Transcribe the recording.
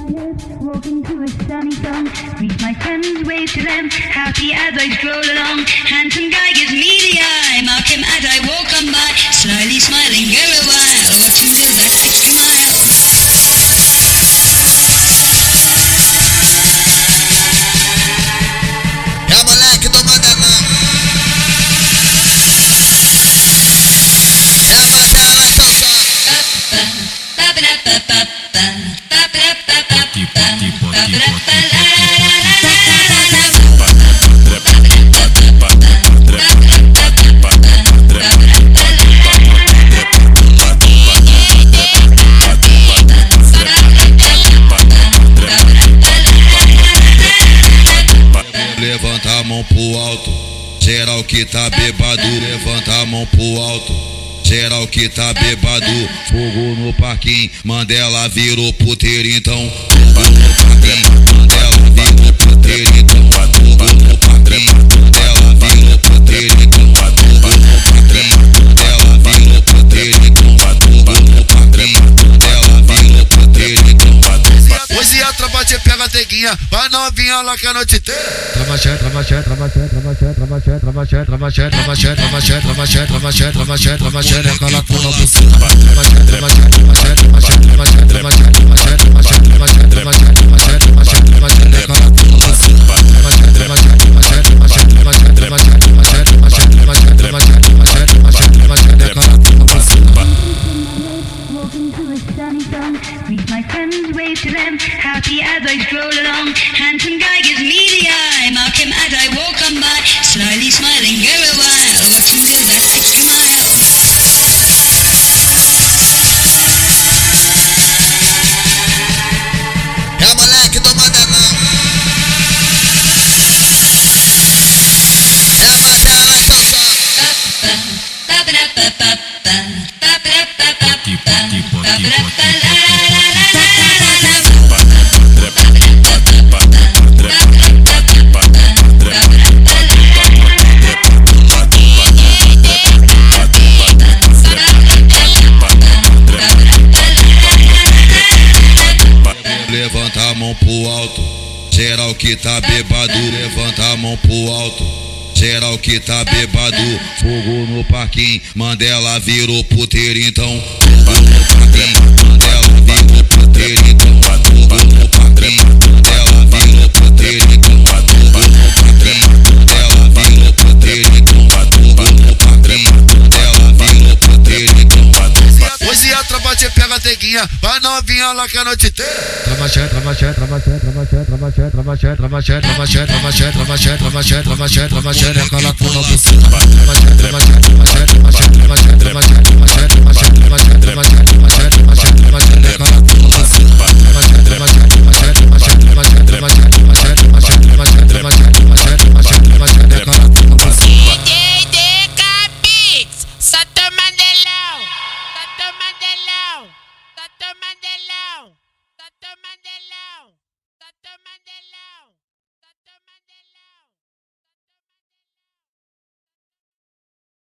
Walking to a sunny song, meet my friends, wave to them, happy as I stroll along. Handsome guy gives me the eye, mark him as I walk on by, slyly smiling, go a while, watch him do that extra mile. É o moleque do Mandelão, é a baixada na estação. Levanta a mão pro alto, geral que tá bebado. Levanta a mão pro alto, geral que tá bebado. Fogo no parquinho, Mandela virou puteiro então. Fogo no parquinho, Mandela virou puteiro então. Fogo no parquinho, Mandela virou puteiro então. Fogo no parquinho, Mandela virou puteiro então. Fogo no parquinho, Mandela virou puteiro então. Hoje a tropa te pega a teguinha, vai novinha lá que a noite inteira. Meet my friends, wave to them, happy as I stroll along. Handsome guy gives me the eye, mark him as I walk on by, slyly smiling, go a while, watch him do that extra mile. É o moleque do Mandelão, é a baixada na estação. Levanta a mão pro alto, geral que tá bebado. Levanta a mão pro alto, geral que tá bebado. Fogo no parquinho, Mandela virou puteiro então. Fogo no parquinho, Mandela virou puteiro então. Fogo no parquinho, Mandela virou puteiro então. Fogo no parquinho, Mandela virou puteiro então. Fogo no parquinho, Mandela virou puteiro então. Hoje a tropa te pega a teguinha, vai novinha lá que a noite inteira. Trabalhar,